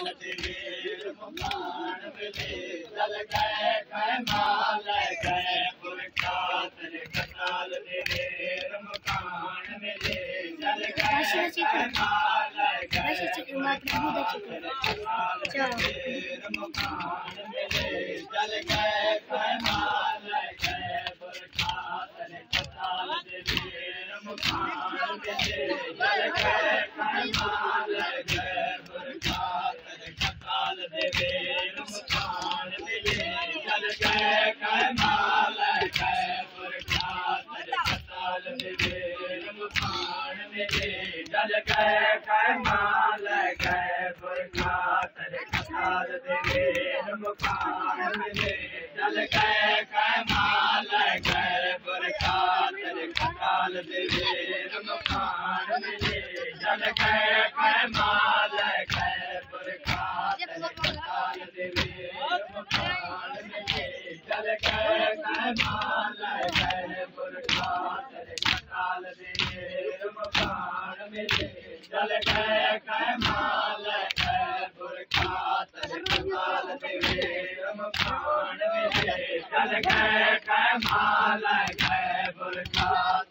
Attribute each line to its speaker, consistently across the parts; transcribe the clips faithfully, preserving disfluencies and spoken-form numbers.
Speaker 1: देवीर मुखान मिले जल गए कैमाल गए पुरखात कताल देवीर मुखान मिले जल गए कैमाल गए पुरखात देवीर मुखान मिले जल गए कैमाल गए पुरखात कताल देवीर मुखान मिले जल गए कैमाल गए पुरखात कताल देवीर मुखान मिले जल गए कैमाल गए पुरखात कताल देवीर मुखान मिले जल गए कैमाल गए पुरखात कताल देवीर मुखान मिले जल गए कैमाल गए पुरखात कताल देवीर मुखान मिले जल गए कैमाल गए पुरखात कताल देवीर मुखान मिले जल गए कैमाल गए पुरखात कताल देवीर मुखान मिले जल गए कैमाल गए पुरखात कताल देवीर मुखान मिले जल गए कैमाल गए पुरखात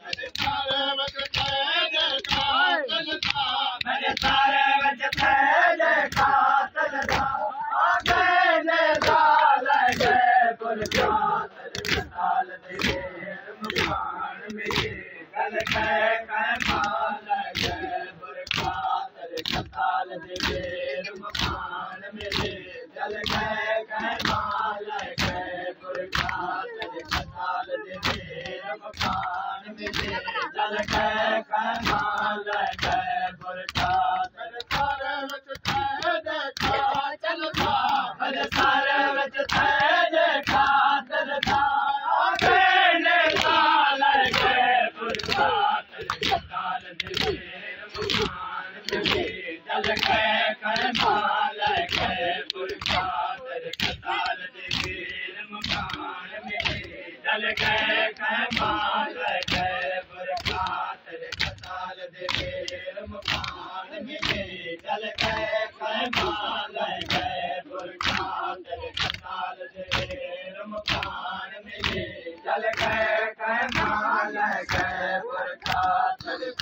Speaker 1: मेरे सारे वजह देखा चलता आगे ले लाल गए पुरखात कताल देवीर मुखान मिले जल गए कैमाल गए पुरखात कताल देवीर मुखान मिले जल गए कैमाल गए पुरखात कताल देवीर मुखान मिले जल गए कैमाल गए पुरखात सारे वजह देखा चलता मेरे सारे वजह देखा चलता आगे ले लाल गए पुरखात कताल देवीर मुखान मिले जल गए कैमाल गए पुरखात कताल देवीर मुखान मिले जल गए कैमाल गए पुरखात कताल देवीर मुखान मिले जल गए कैमाल गए पुरखात कताल देवीर मुखान मिले जल गए कैमाल गए पुरखात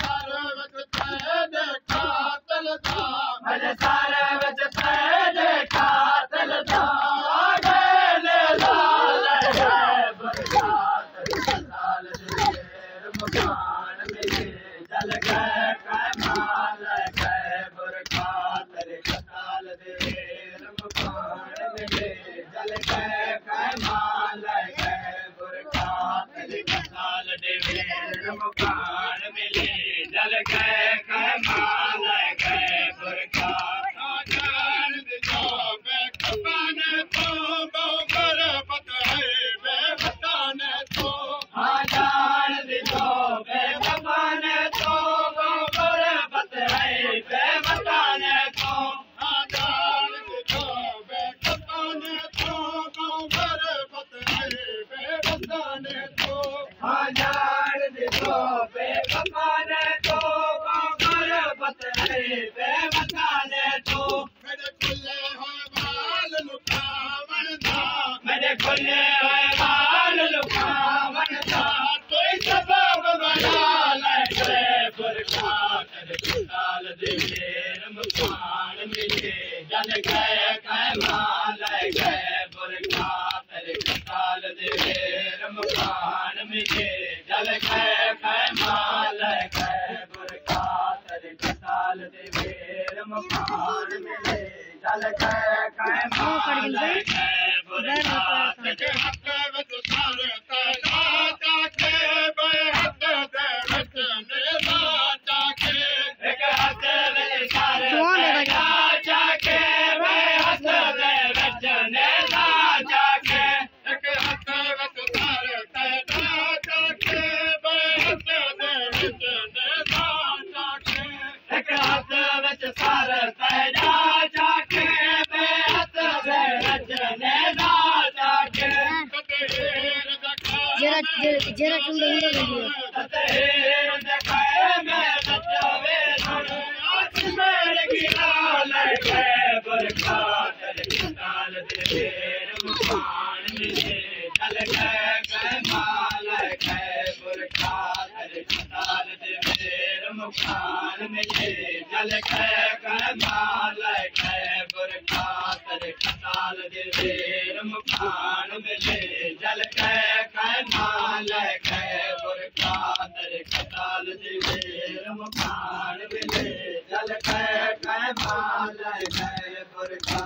Speaker 1: मेरे सारे वजह देखा चलता आगे ले लाल गए पुरखात कताल देवीर मुखान मिले जल गए कैमाल गए पुरखात कताल देवीर मुखान मिले जल गए कैमाल गए पुरखात कताल देवीर मुखान मिले जल गए कैमाल गए पुरखात जान दो बेखबान तो बोबर पत है बेवतान तो जान दो बेखबान तो बोबर पत है बेवतान तो जान दो बेखबान तो बोबर पत है बेवतान तो जान दो बेखबान तो बोबर पत है बेवतान तो मेरे खुले हुए बाल लुकावन था मेरे खुले हुए बाल लुकावन था कोई सबब बना ले पुरखात कताल देवीर मुखान मिले जल गए कैमाल गए पुरखात कताल देवीर मुखान मिले जल गए कैमाल गए पुरखात कताल देवीर मुखान मिले जल गए कैमाल गए पुरखात हक वत सारे तैला जाके बेहद दे वचने ला जाके एक हक वत सारे तैला जाके बेहद दे वचने ला जाके एक हक वत सारे तैला जाके बेहद दे वचने ला जाके एक हक वत सारे तैला जाके बेहद दे वचने ला जाके जरा जरा तुम वीडियो वीडियो मैं बचावे आज मेरे की लाल है देर मुखान मिले जल गए माल गए बुरखा तेरे खताल देर मुखान मिले जल गए माल गए बुरखा तेरे खताल देर मुखान मिले जल गए माल गए बुरखा तेरे खताल देर मुखान मिले जल गए माल गए बुरखा